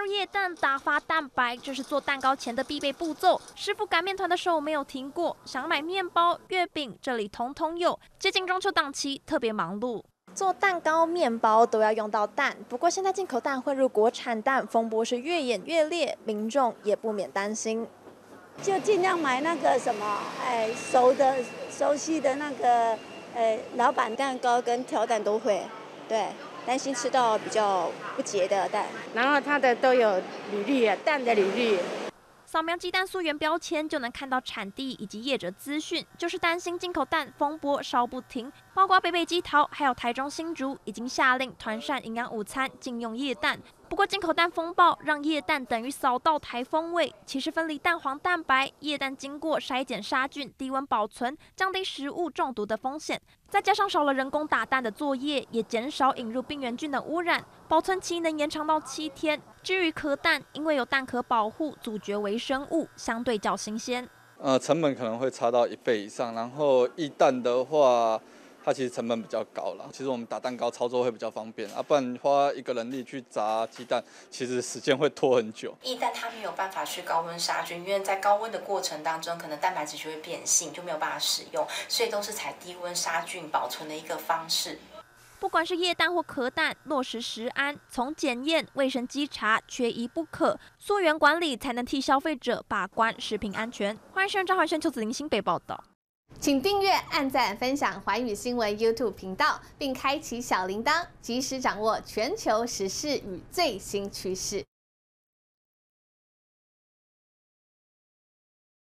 液蛋打发蛋白，这是做蛋糕前的必备步骤。师傅擀面团的手没有停过，想买面包、月饼，这里统统有。接近中秋档期，特别忙碌。做蛋糕、面包都要用到蛋，不过现在进口蛋混入国产蛋，风波是越演越烈，民众也不免担心。 就尽量买那个什么，熟悉的那个，老板蛋糕跟条蛋都会，对，担心吃到比较不洁的蛋。 然后它的都有履历啊，蛋的履历。 扫描鸡蛋溯源标签就能看到产地以及业者资讯，就是担心进口蛋风波烧不停。包括北基桃还有台中新竹已经下令团膳营养午餐禁用液蛋。不过进口蛋风暴让液蛋等于扫到台风味，其实分离蛋黄蛋白，液蛋经过筛检杀菌、低温保存，降低食物中毒的风险。再加上少了人工打蛋的作业，也减少引入病原菌的污染，保存期能延长到7天。至于壳蛋，因为有蛋壳保护，阻绝微生物，相对较新鲜。 成本可能会差到1倍以上，然后液蛋的话，它其实成本比较高啦。其实我们打蛋糕操作会比较方便不然花一个人力去炸鸡蛋，其实时间会拖很久。 液蛋它没有办法去高温杀菌，因为在高温的过程当中，可能蛋白质就会变性，就没有办法使用，所以都是采低温杀菌保存的一个方式。 不管是液蛋或壳蛋，落实食安，从检验、卫生稽查缺一不可，溯源管理才能替消费者把关食品安全。欢迎收看张怀轩、邱子玲新北报道。 请订阅、按赞、分享寰宇新闻 YouTube 频道，并开启小铃铛，及时掌握全球时事与最新趋势。